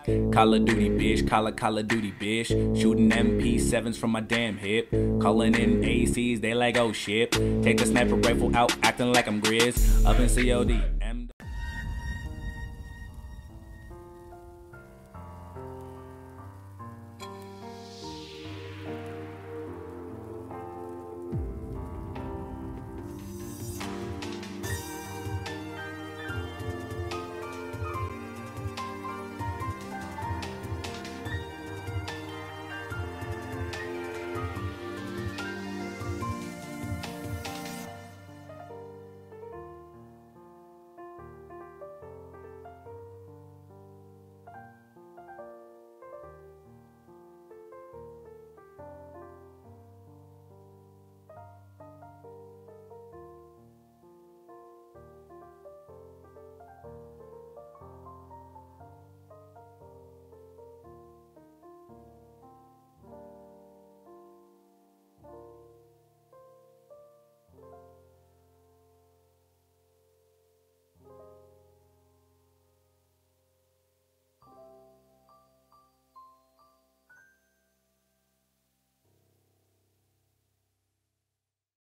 Call of Duty, bitch, Call of Duty, bitch. Shooting MP7s from my damn hip. Calling in ACs, they like, oh shit. Take the sniper rifle out, acting like I'm Grizz. Up in COD.